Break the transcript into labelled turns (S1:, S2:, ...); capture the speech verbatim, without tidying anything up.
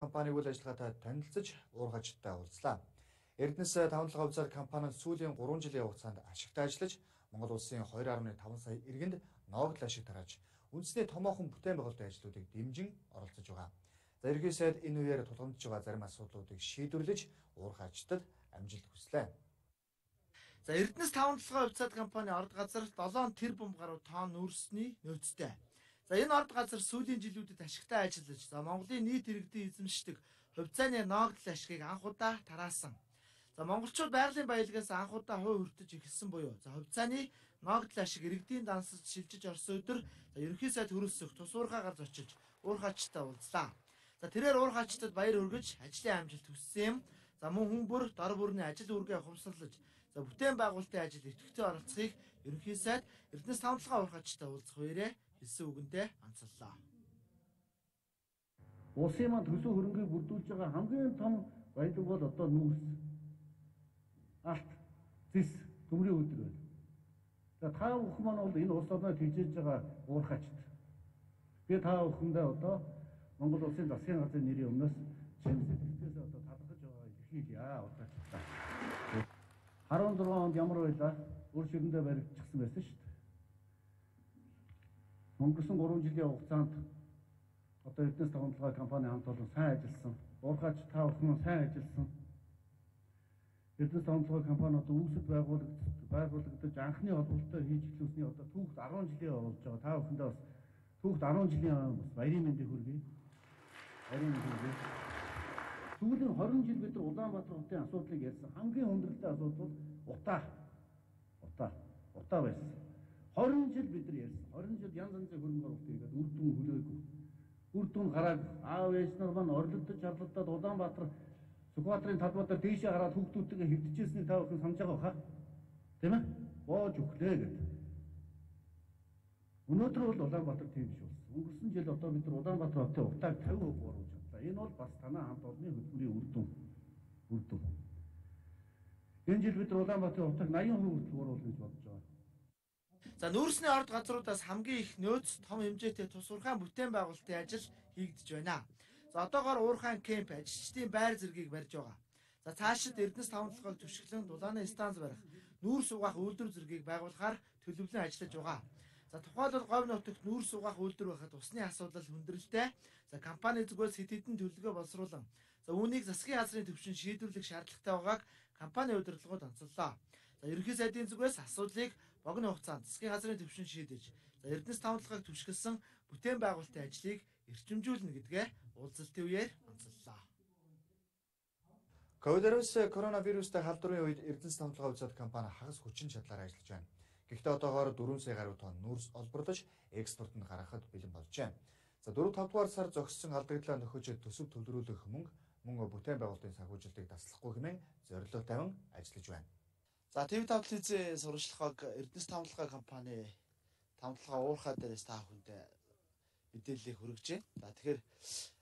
S1: компаниг үйл ажиллагаатай танилцж уурхайчтай уулзлаа. Эрдэнэс тавталгаа хувьцаар компани сүүлийн гурван жилийн хугацаанд ашигтай ажиллаж, Монгол улсын хоёр нугаас таван сая иргэнд ноогдол ашиг тарааж, үндэсний томоохон бүтээн байгуулалтын ажлуудыг дэмжин оролцож байгаа. За ерөнхий сайд энэ үеэр тулгамдж байгаа зарим асуудлуудыг шийдвэрлэж, уурхайчдад амжилт хүслээ.
S2: За Эрдэнэс тавталгаа хувьцаат компани орд газар долоон тэрбум гаруй тонн нүүрсний нөөцтэй. За энэ орд газар сүүлийн жилүүдэд ашигтай ажиллаж, за Монголын нийт иргэдийн эзэмшдэг хувьцааны ноогдол ашигыг анх удаа тараасан. За монголчууд байгалийн баялагаас анх удаа хувь хүртэж эхэлсэн буюу. За хувьцааны ноогдол ашиг иргэдийн дансад шилжиж орсон өдөр за ерөнхий сайд хөрөлсөх тус уурхаагаар зочилж уурхайчтай уулзлаа. За тэрээр уурхайчдад баяр хүргэж ажлын амжилт хүссэн юм. За мөн хүн бүр дор бүрний ажил үргээ хувьсарлаж, за бүтээн байгуулалтын ажил идэвхтэй оролцохыг ерөнхий сайд Эрдэнэс тавталгаа уурхайчтай уулзах үеэрээ хэлсэн үгэндээ онцоллоо.
S3: Улсын маань төсөө хөрөнгийг бүрдүүлж байгаа хамгийн том баялаг бол одоо нүүрс, алт, зис, төмрийн өдөр байна. За та бүхэн маань бол энэ улс орноо тэгжээж байгаа уурхайчд. Би та бүхэндээ одоо Монгол улсын засгийн газрын нэрийн өмнөөс чимс сэтгэлээс одоо талархаж байгаа илэрхийлье уурхайчдаа. арван зургаан онд ямар байлаа? Өөр ширэндээ баригдчихсан байсан шүү дээ. Өнгөрсөн гурван жилийн хугацаанд одоо Эрдэнэс тавталгаа компани хамт олон сайн ажилласан. Уурхайч та бүхэн сайн ажилласан. Эрдэнэс тавталгаа компани одоо үүсэт байгуулагдаж байгуулагдаж анхны холбоотой хийж эхлүүлсний одоо түүхт арван жилийн болж байгаа. Та бүхэндээ бас түүхт арван жилийн бас баярын мэндийг хүргэе. Баярын мэндийг хүргэе. Сүүлийн хорин жил бид нар Улаанбаатар хотын асуудлыг ярьсан. Хамгийн хүндрэлтэй асуудал бол утаа. Утаа. Утаа байсан. хорин жил бид нар ярьсан. хорин жил янз янзын хөрөнгө оруулалт хийгээд үр дүн хүлээгүй. Үр дүн гараад аав ээж нар маань орлогдож харлагдаад Улаанбаатар Сүхбаатарын талбайдаар дээшээ гараад хүүхдүүдтэйгээ хэвдчихсэнийг та бүхэн санаж байгаа хаа? Тийм ээ? Боож өглөө гэдэг. Өнөөдөр бол Улаанбаатар тийм биш болсон. Өнгөрсөн жил одоо бид нар Улаанбаатар хотын утааг тавин хувь оруулж чадлаа. Энэ бол бас танай хамт олонны хөтөлбөрийн үр дүн. Үр дүн. Энэ жил бид нар Улаанбаатарын утааг наян хувь хүртэл оруулах гэж бодож байгаа.
S2: За нүүрсний орд газруудаас хамгийн их нөөц том хэмжээтэй тус уурхайн бүтээн байгуулалтын ажил хийгдэж байна. За одоогоор уурхайн кемп ажилчдын байр зэргийг барьж байгаа. За цаашид Эрдэнэс тавталгааг түшиглэн дулааны станц барих, нүүрс угаах үйлдвэр зэргийг байгуулахаар төлөвлөн ажиллаж байгаа. За тухайлбал Говь нутагт нүүрс угаах үйлдвэр байхад усны асуудал хүндрэлтэй. За компани зүгээс хэд хэдэн төлөвлөгөө боловсруулан, за үүнийг засгийн газрын түвшинд шийдвэрлэх шаардлагатай байгааг компани удирдлагууд онцоллоо. За ерөнхий сайдын зүгээс асуудлыг богино хугацаанд засгийн газрын түвшинд шийдэж, за Эрдэнэс тавталгааг түшгэлсэн бүтээн байгуулалтын ажлыг эрчимжүүлнэ гэдгээ уулзалтын үеэр онцоллоо.
S1: ковид коронавирустай халдварын үед Эрдэнэс тавталгаа хувьцаат компани хагас хүчин чадлаар ажиллаж байна. Гэхдээ одоогоор дөрвөн сая гаруй тонн нүүрс олборлож экспортод гаргахад бэлэн болжээ. За дөрөв тавд дугаар сар зогссон алдагдлаа нөхөж төсөв төвлөрүүлэх мөнгө мөн бүтээн байгуулалтын санхүүжилтийг таслахгүй хэмээн зорилго тавин ажиллаж байна.
S2: За ТV тавталын сурвалжлагыг Эрдэнэс тавталгаа компани тавталгаа уурхай дээрээс та бүхэнд мэдээллийг хүргэж байна. За тэгэхээр